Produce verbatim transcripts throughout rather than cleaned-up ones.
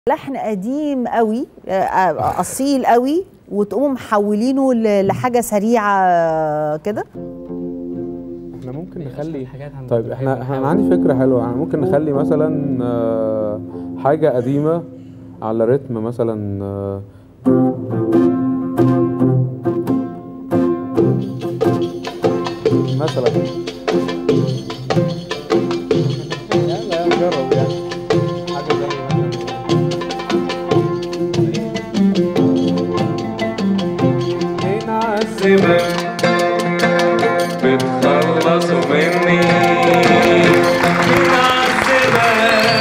لحن قديم قوي اصيل قوي وتقوموا محولينه لحاجه سريعه كده. احنا ممكن نخلي طيب احنا احنا عندي فكره حلوه، يعني ممكن نخلي مثلا حاجه قديمه على رتم مثلا مثلا يلا نجرب يعني حاجه زي نعذبك بتخلصوا مني، نعذبك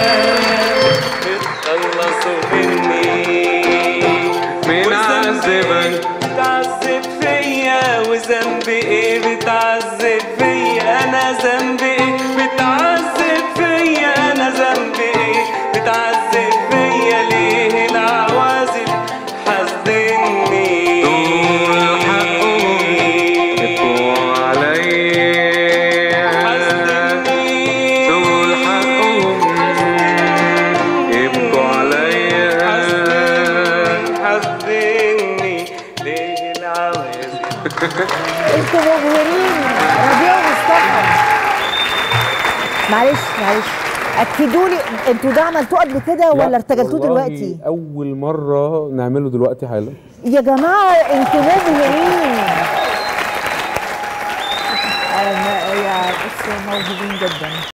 بتخلصوا مني، بنعذبك بتعذب فيا وذنبي ايه؟ بتعذب فيا انا ذنبي ايه؟ بتعذب فيا انا ذنبي ايه؟ بتعذب فيا ليه العوازل حاسدني؟ انتوا مبهرين. ربيع ومصطفى، معلش معلش اكدوا لي انتوا ده عملتوه قبل كده ولا ارتجلتوه دلوقتي؟ اول مره نعمله دلوقتي حالا. يا جماعه انتوا مبهرين. يا بصوا موهوبين جدا.